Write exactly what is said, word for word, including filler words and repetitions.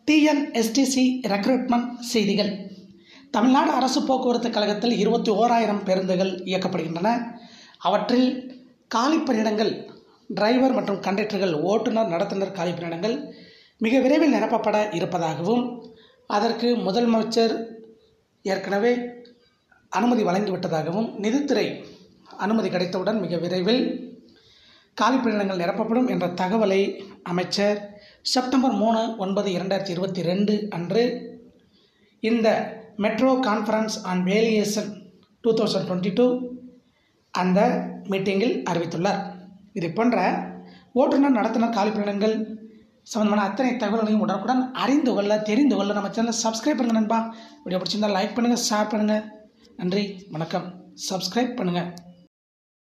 TNSTC recruitment செய்திகள். தமிழ்நாடு அரசு போக்குவரத்து கழகத்தில் இருபத்தி ஓராயிரம் பேருந்துகள் இயக்கப்படுகின்றன. அவற்றில் காலிப்பணியிடங்கள் டிரைவர் மற்றும் கண்டக்டர்கள், ஓட்டுநர், நடத்துனர் காலிப்பணியிடங்கள் மிக விரைவில் நிரப்பப்பட இருப்பதாகவும், அதற்கு முதலமைச்சர் ஏற்கனவே அனுமதி வழங்கிவிட்டதாகவும், நிதித்துறை அனுமதி கிடைத்தவுடன் மிக விரைவில் காலிப்பணியிடங்கள் நிரப்பப்படும் என்ற தகவலை அமைச்சர் செப்டம்பர் மூணு ஒன்பது இரண்டாயிரத்தி இருபத்தி ரெண்டு அன்று இந்த metro conference on valuation two thousand twenty two அந்த மீட்டிங்கில் அறிவித்துள்ளார். இது போன்ற ஓட்டுநர், நடத்துனர் காலிப்பணியிடங்கள் சம்பந்தமான அத்தனை தகவல்களையும் உடனுக்குடன் அறிந்து கொள்ள, தெரிந்து கொள்ள நம்ம சேனலை சப்ஸ்கிரைப் பண்ணுங்கள் நண்பா. வீடியோ பிடிச்சிருந்தால் லைக் பண்ணுங்கள், ஷேர் பண்ணுங்கள். நன்றி, வணக்கம். சப்ஸ்கிரைப் பண்ணுங்கள்.